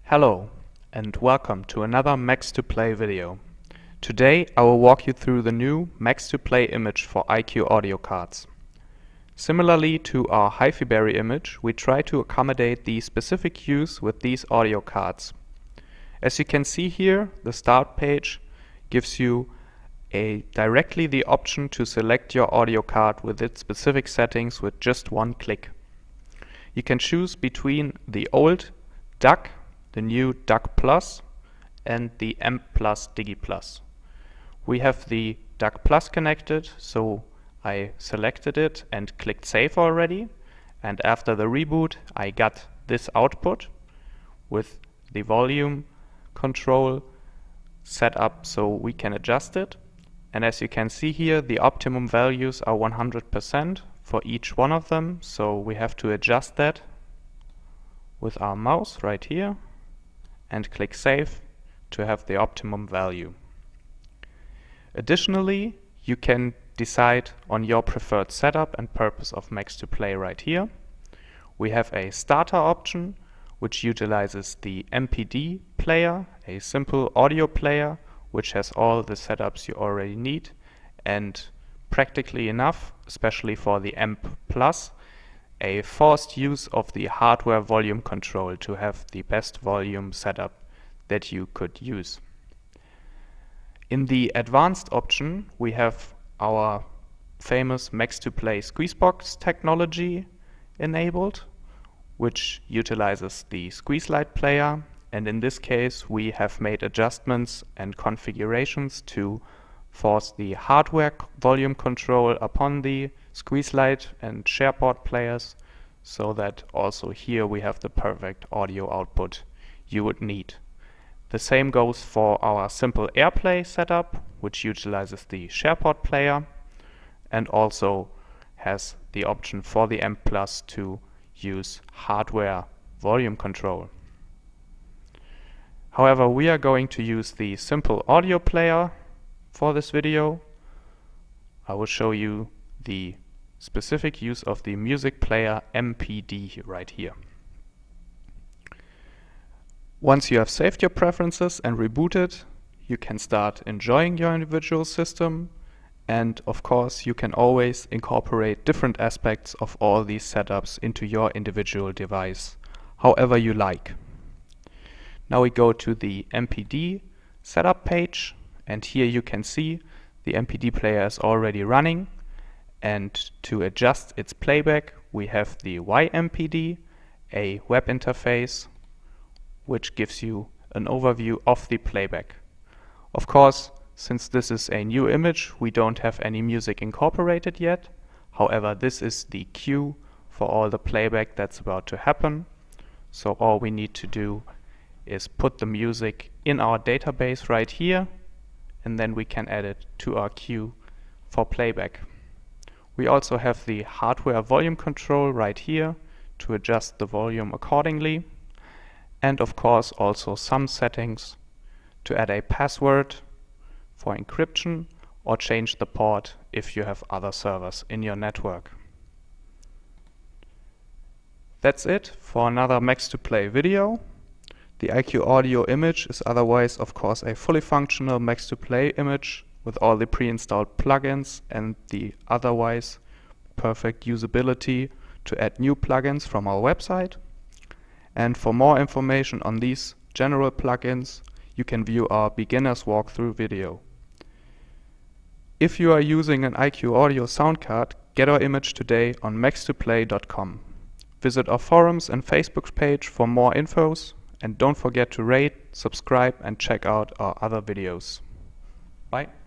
Hello and welcome to another Max2Play video. Today I will walk you through the new Max2Play Image for IQaudIO cards. Similarly to our HiFiberry image, we try to accommodate the specific use with these audio cards. As you can see here, the start page gives you directly the option to select your audio card with its specific settings with just one click. You can choose between the old DAC, the new DAC Plus, and the AMP Plus Digi Plus. We have the DAC Plus connected, so I selected it and clicked Save already, and after the reboot I got this output with the volume control set up so we can adjust it. And as you can see here, the optimum values are 100% for each one of them, so we have to adjust that with our mouse right here and click Save to have the optimum value. Additionally, you can decide on your preferred setup and purpose of Max2Play right here. We have a starter option which utilizes the MPD player, a simple audio player which has all the setups you already need, and practically enough, especially for the AMP Plus, a forced use of the hardware volume control to have the best volume setup that you could use. In the advanced option we have our famous Max2Play Squeezebox technology enabled, which utilizes the Squeezelight player, and in this case we have made adjustments and configurations to force the hardware volume control upon the Squeezelight and SharePort players, so that also here we have the perfect audio output you would need. The same goes for our simple AirPlay setup, which utilizes the SharePort player and also has the option for the AMP Plus to use hardware volume control. However, we are going to use the simple audio player for this video. I will show you the specific use of the music player MPD right here. Once you have saved your preferences and rebooted, you can start enjoying your individual system, and of course you can always incorporate different aspects of all these setups into your individual device, however you like. Now we go to the MPD setup page, and here you can see the MPD player is already running, and to adjust its playback we have the YMPD, a web interface which gives you an overview of the playback. Of course, since this is a new image, we don't have any music incorporated yet. However, this is the cue for all the playback that's about to happen. So all we need to do is put the music in our database right here, and then we can add it to our queue for playback. We also have the hardware volume control right here to adjust the volume accordingly, and of course also some settings to add a password for encryption or change the port if you have other servers in your network. That's it for another Max2Play video. The IQaudIO image is otherwise of course a fully functional Max2Play image with all the pre-installed plugins and the otherwise perfect usability to add new plugins from our website. And for more information on these general plugins, you can view our beginner's walkthrough video. If you are using an IQaudIO sound card, get our image today on max2play.com. Visit our forums and Facebook page for more infos, and don't forget to rate, subscribe and check out our other videos. Bye.